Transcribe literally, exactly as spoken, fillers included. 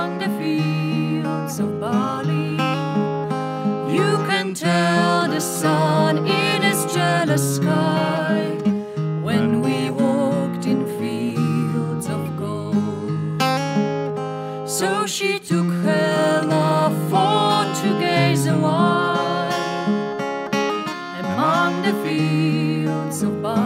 among the fields of barley. You can tell the sun in its jealous sky when we walked in fields of gold. So she took Hela for to gaze a while among the fields of barley.